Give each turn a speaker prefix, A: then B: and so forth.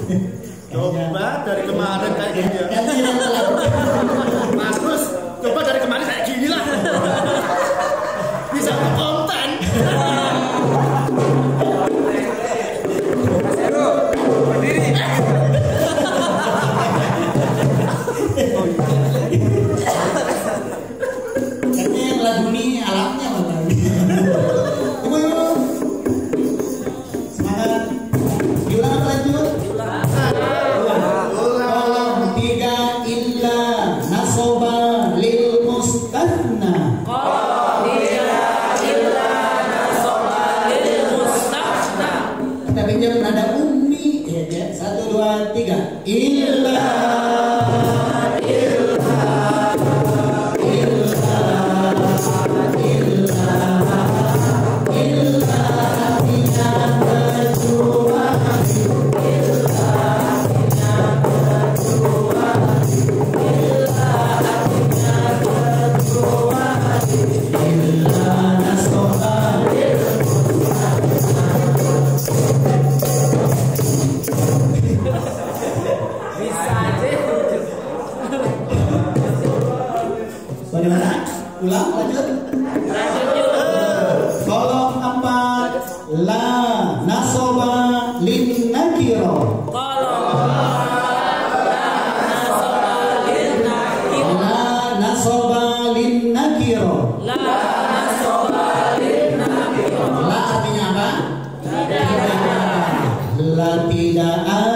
A: Coba dari kemarin kayak gini ya. Mas Gus, coba dari kemarin kayak gini lah. Bisa konten.
B: Berdiri.
C: Katanya yang lagu ini alatnya mana? Ibu. Semangat. Diulang lanjut. Tidak illa nasoba lil mustanna. Kita pinjam nada ummi ya. 1, 2, 3. Illa bagaimana? Ulang lanjut. Kolom 4 la nasoba lin nakiro. La nasoba lin nakiro. La artinya apa? Tidak ada. La tidak ada.